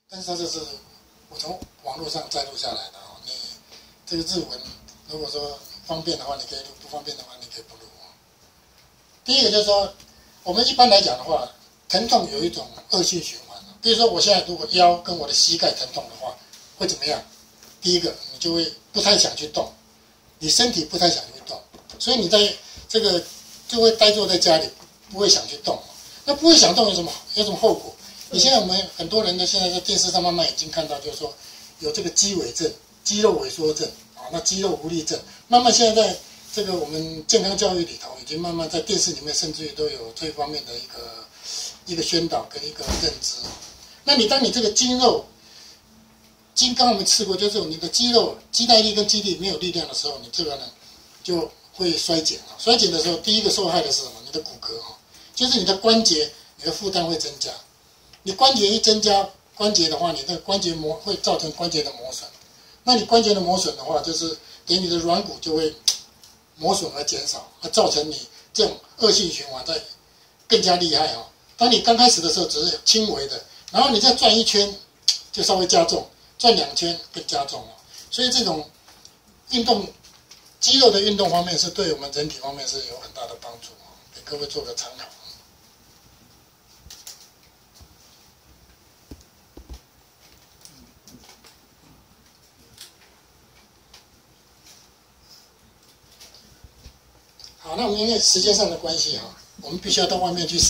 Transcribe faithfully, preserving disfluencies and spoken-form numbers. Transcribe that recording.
但是它这是我从网络上摘录下来的哦。你这个日文，如果说方便的话，你可以录；不方便的话，你可以不录。第一个就是说，我们一般来讲的话，疼痛有一种恶性循环。比如说，我现在如果腰跟我的膝盖疼痛的话，会怎么样？第一个，你就会不太想去动，你身体不太想去动，所以你在这个就会呆坐在家里，不会想去动。那不会想动有什么有什么后果？你现在我们很多人呢，现在在电视上慢慢已经看到，就是说有这个肌萎症、肌肉萎缩症啊，那肌肉无力症，慢慢现在在这个我们健康教育里头，已经慢慢在电视里面，甚至于都有这方面的一个一个宣导跟一个认知。那你当你这个筋肉，筋刚我们吃过，就是你的肌肉肌耐力跟肌力没有力量的时候，你这个呢就会衰减啊。衰减的时候，第一个受害的是什么？你的骨骼啊，就是你的关节，你的负担会增加。你关节一增加关节的话，你的关节磨会造成关节的磨损。那你关节的磨损的话，就是等于你的软骨就会磨损而减少，而造成你这种恶性循环在更加厉害啊。当你刚开始的时候只是轻微的，然后你再转一圈就稍微加重，转两圈更加重了。所以这种运动肌肉的运动方面是对我们人体方面是有很大的帮助，给各位做个参考。好，那我们因为时间上的关系哈，我们必须要到外面去。